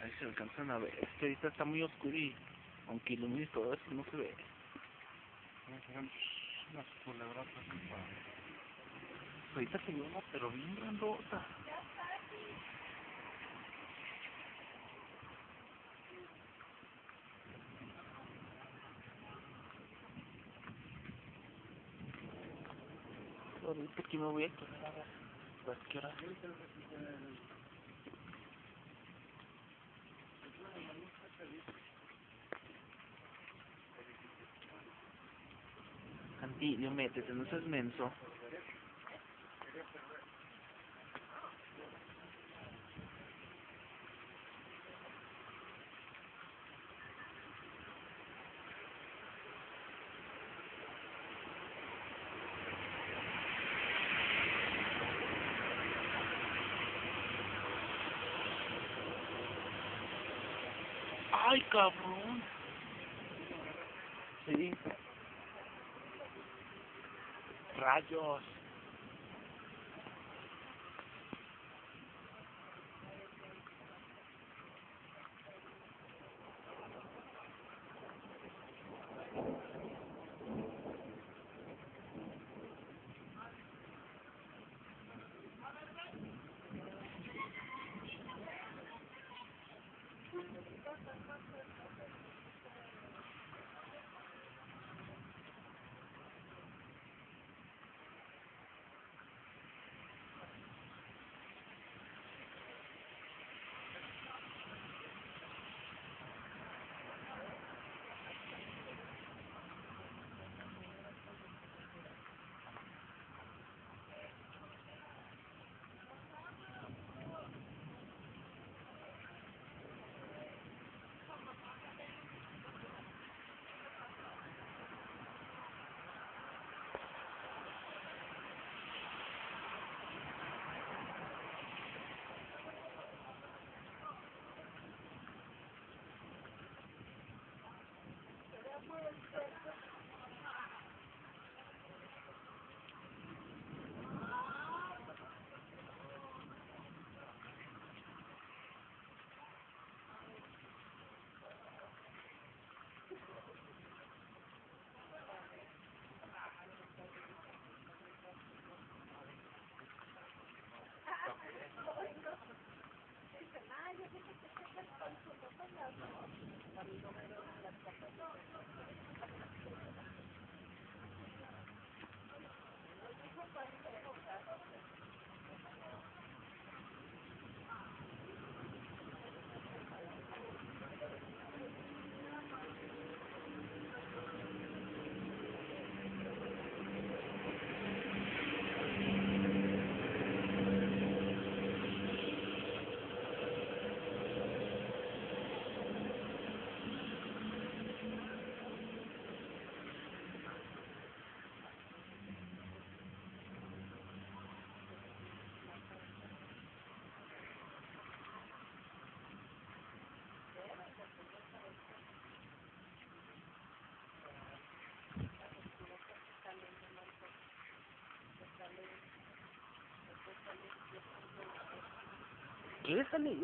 Ahí se alcanzan a ver. Es que ahorita está muy oscuro y aunque ilumine todo eso no se ve. Unas culebrotas. Ahorita se ve una pero bien grandota. Ahorita aquí me voy a quedar a ver. ¿A qué hora? Cantillo, métete, no seas menso. ¡Ay, cabrón! Sí. Rayos. ¿Quieres salir?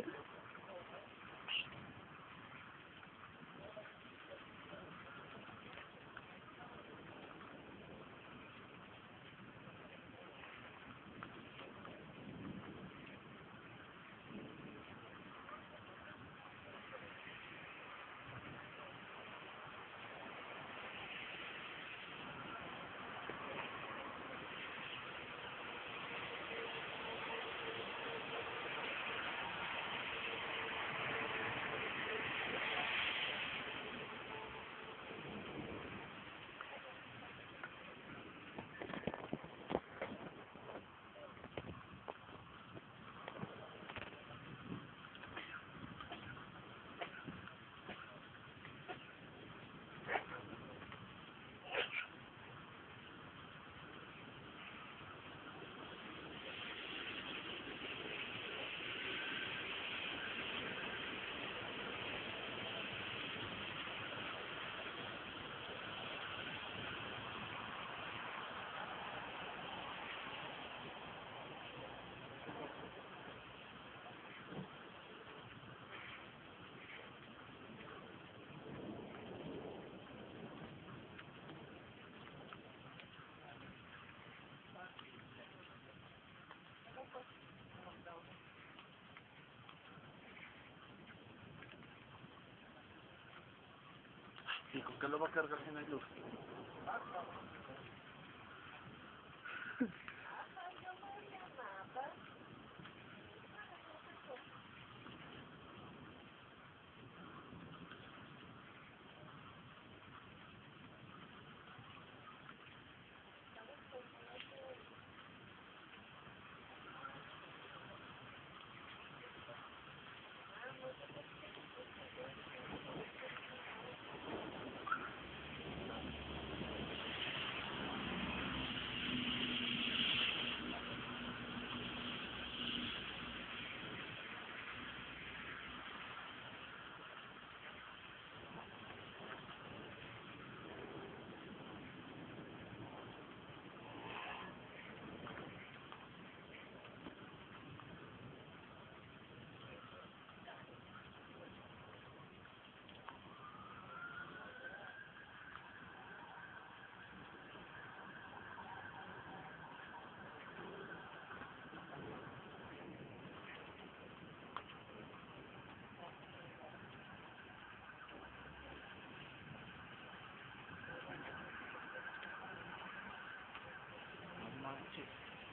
¿Y con qué lo va a cargar si no hay luz? No manches.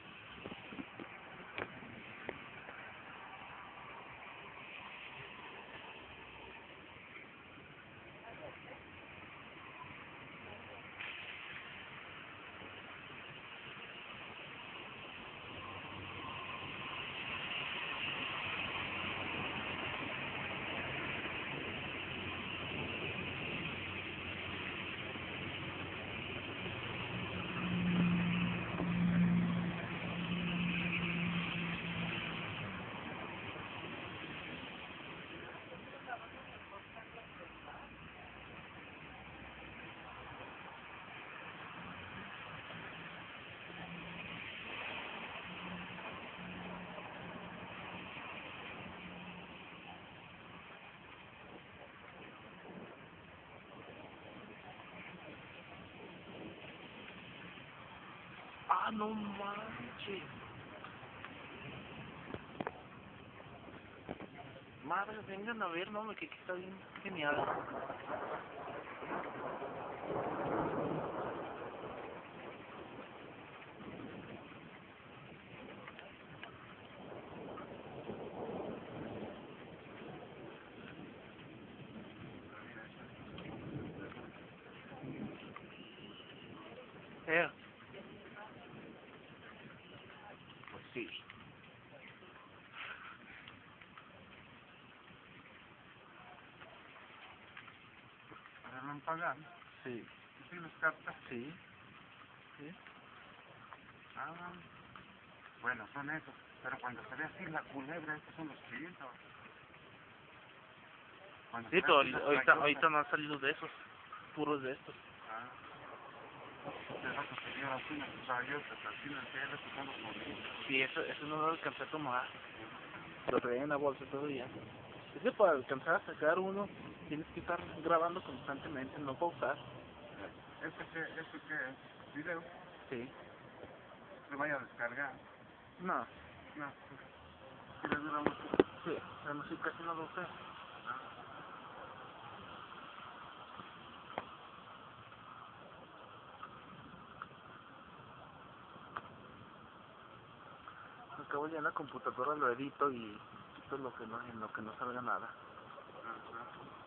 Ah, no manches. Madre, vengan a ver, no, que aquí está bien genial. Pues sí. ¿Para pagar? Sí. ¿Sí los captas? Sí. Sí. Ah, bueno, son esos. Pero cuando se ve así la culebra, estos son los chiquitos. Cuando Sí, se ve pero así la ahorita rayota. no han salido de esos. Puros de estos. Ah, de rato se vio así unas rayotas, así en el cielo, que son los bonitos. Sí, eso no lo alcancé a tomar. Lo traía en la bolsa todavía. Es que para alcanzar a sacar uno, tienes que estar grabando constantemente, no pausar. ¿Este qué es? ¿Video? Sí. ¿Se vaya a descargar? No. No. ¿Sí le dura mucho? Sí. Pero sí, casi no lo usé. Acabo ya en la computadora, lo edito y quito lo que no, en lo que no salga nada. Ajá.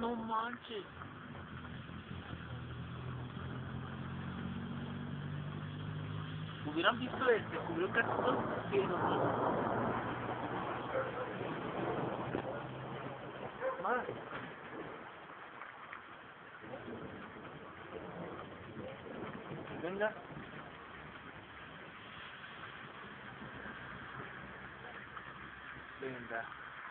no manches. Hubieran visto cubrió casi todo el cielo, ¿no? Más. Venga. Venga.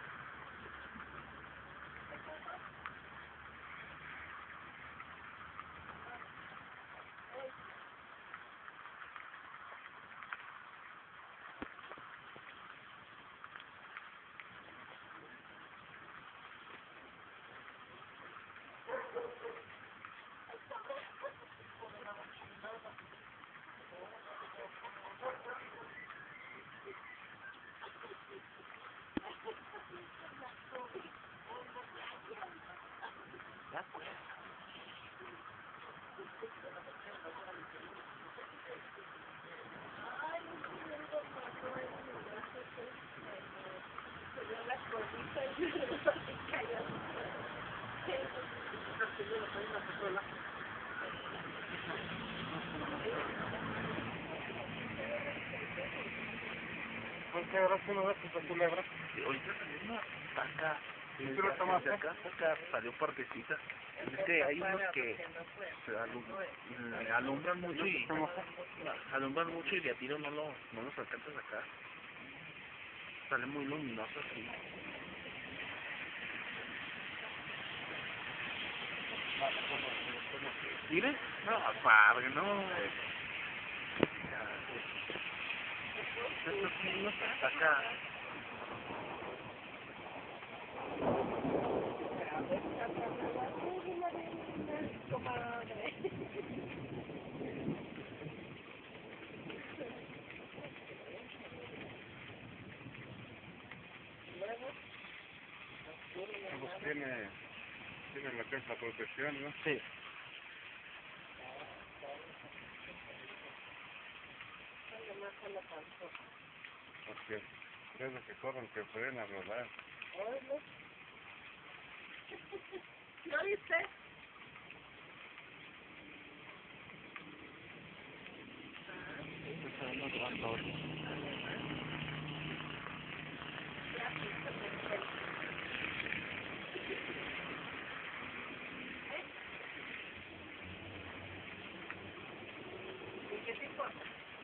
Ya pues. ¿Por qué ahora tú no ves esa culebra? Sí, ahorita salió una taca. ¿Y tú lo tomaste? De acá salió partecita. Es que hay unos que se alumbran mucho y de a tiro no los alcanzas a sacar. Sale muy luminoso así. ¿Mire? No, padre, no. Esto sí no se saca. Pues tiene lo que es la protección, ¿no? Sí. Porque desde que corren que pueden a rodar. ¿No viste? ¿Qué te importa?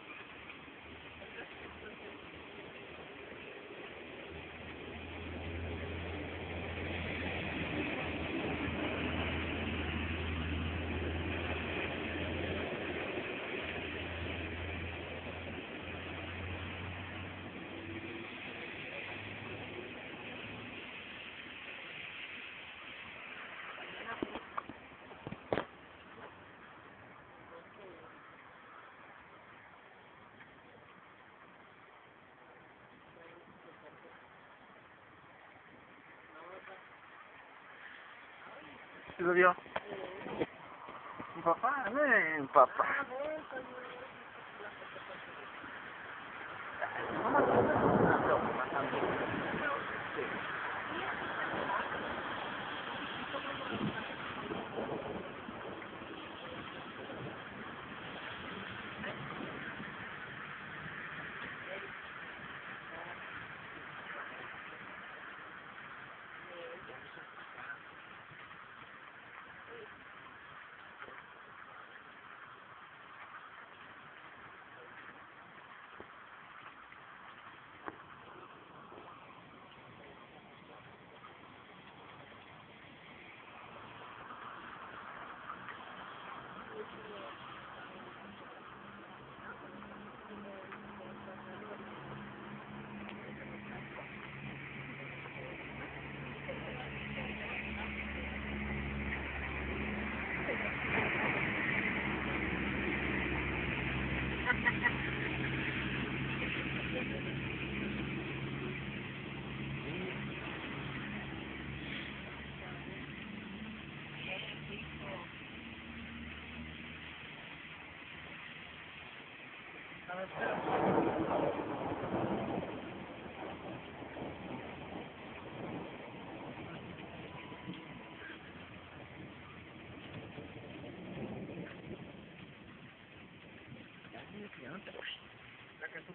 ¿Sí lo vio? Mi papá, mi papá.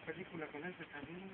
película con ese también.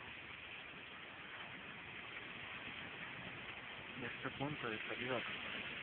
Y este punto de salida